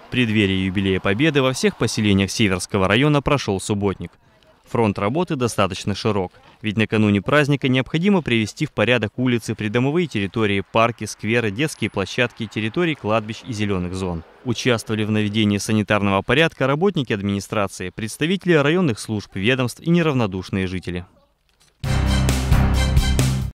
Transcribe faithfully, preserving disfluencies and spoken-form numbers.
В преддверии юбилея Победы во всех поселениях Северского района прошел субботник. Фронт работы достаточно широк, ведь накануне праздника необходимо привести в порядок улицы, придомовые территории, парки, скверы, детские площадки, территории кладбищ и зеленых зон. Участвовали в наведении санитарного порядка работники администрации, представители районных служб, ведомств и неравнодушные жители.